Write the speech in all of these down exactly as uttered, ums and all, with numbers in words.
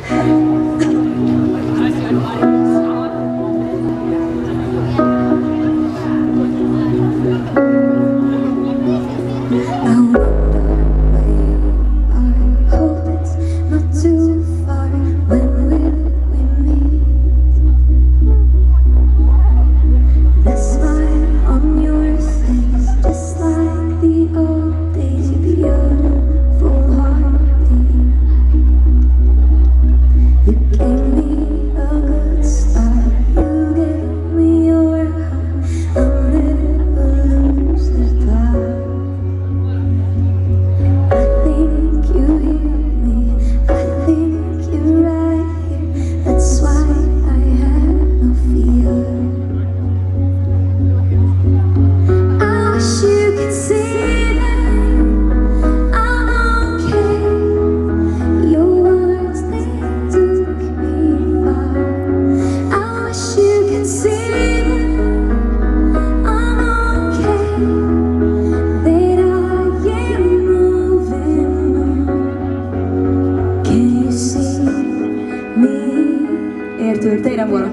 Ertür, teidän vuoro.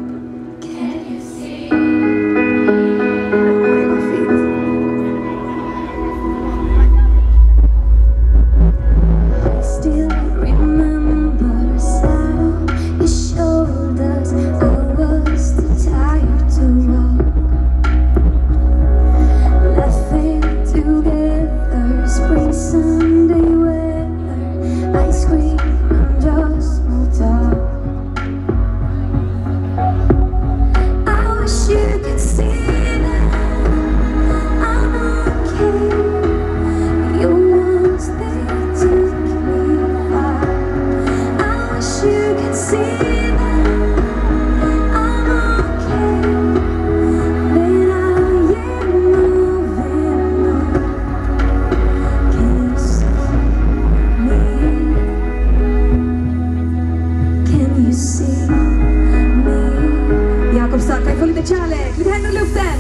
Jakob Stark, får lite kärlek, lite händer i luften!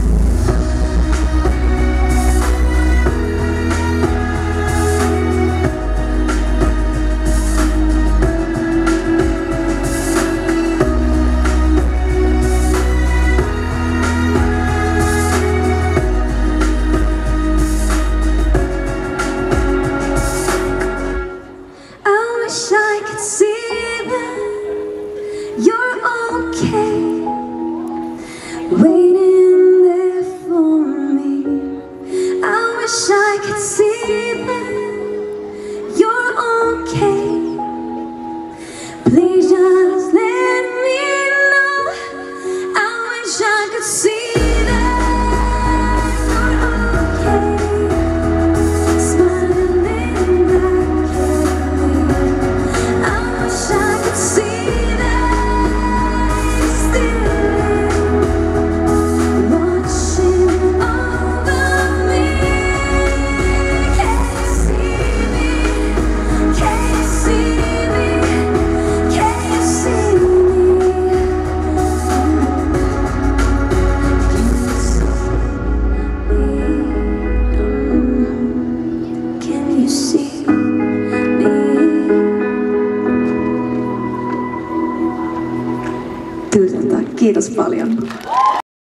Waiting there for me. I wish I could see that you're okay. Please just let me know. I wish I could see that you're okay. Smiling back at me. I wish I could see that you're still. Tusen tack, kiitos paljon.